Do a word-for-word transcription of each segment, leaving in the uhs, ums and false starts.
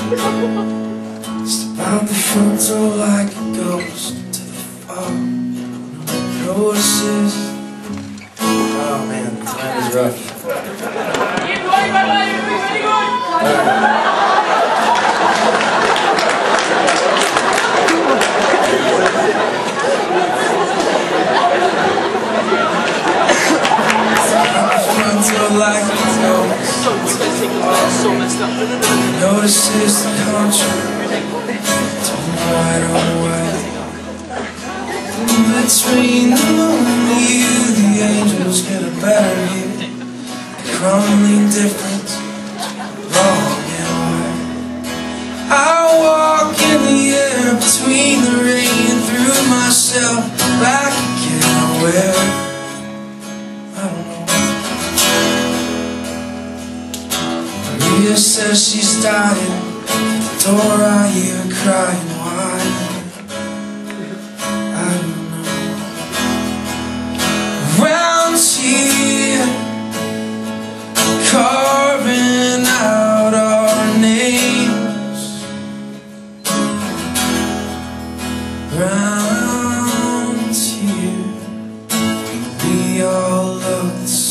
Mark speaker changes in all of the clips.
Speaker 1: Step out the front door like a ghost to the fog. Notices. Oh man, this time is rough.
Speaker 2: Keep going, my boy, you're doing very good.
Speaker 1: Like it goes.
Speaker 2: So messed up.
Speaker 1: Notices the contrary, turn right on white. Between the moon and you, the angels get a better view. The crumbling difference, wrong and right. I walk in the air between the rain, through myself, back again. Where? I don't know. Maria says she's dying. At the door I hear her crying. Why? I don't know. Around here, carving out our names. Around here, we all look the same.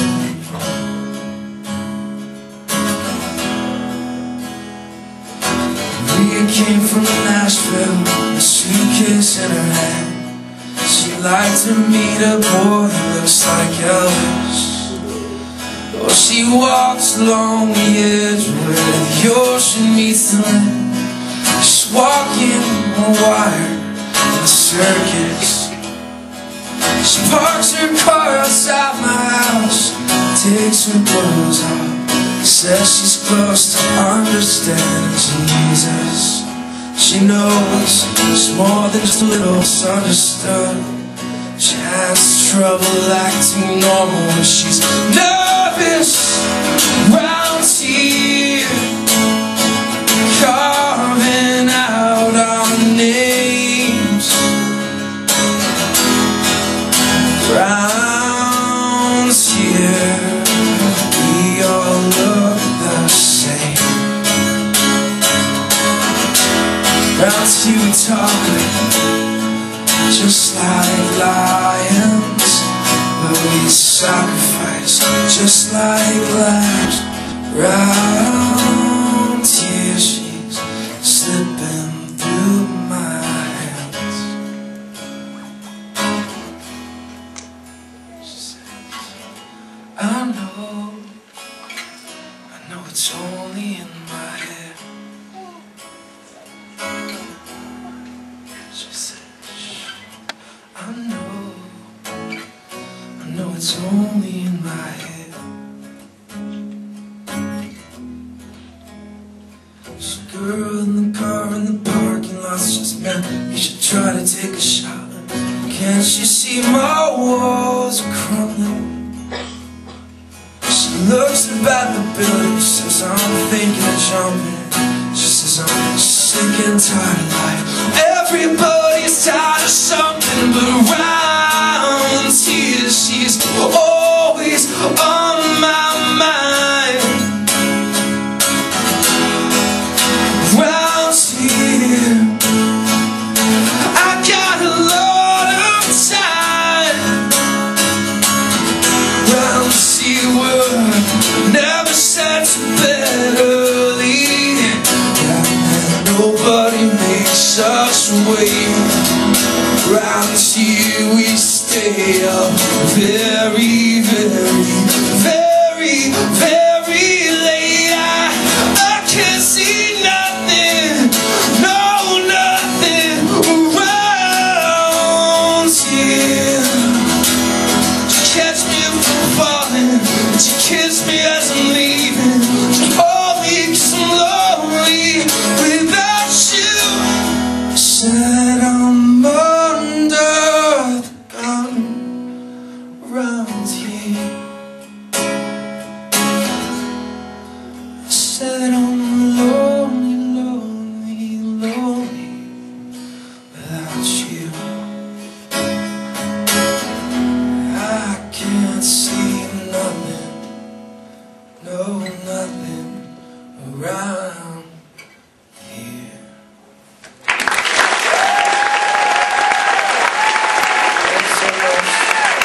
Speaker 1: Maria came from Nashville, a suitcase in her hand. She'd like to meet a boy who looks like Elvis. Oh, she walks along the edge where the ocean meets the land. She's walking on a wire in a circus. She parks her car outside my house, takes her clothes off, says she's close to understanding Jesus. She knows she's more than just a little misunderstood. She has trouble acting normal when she's nervous. Round here, carving out our names. Round here, we all look the same. Round here we talk just like lions, but we sacrifice just like lambs. Round here she's slipping through my hands. She says, I know, I know it's only in my head. She said, I know, I know it's only in my head. There's a girl in the car in the parking lot says, man, you should try to take a shot. Can't you see my walls are crumbling? She looks about the building, says, I'm thinking of jumping. She says, I'm sick and tired of life. Everybody's tired of something, but around here she's always on my mind. Around here, I got a lot of time. Around here, we're never set to bed early. Nobody makes us wait. Round here we stay up very, very, very, very late. I, I can't see nothing, no, nothing around here. You catch me if I'm falling, but you kiss me as I'm leaving. You hold me 'cause I'm lonely without you. Said I'm under the gun around here. I said I'm lonely, lonely, lonely without you. I can't see nothing, no nothing around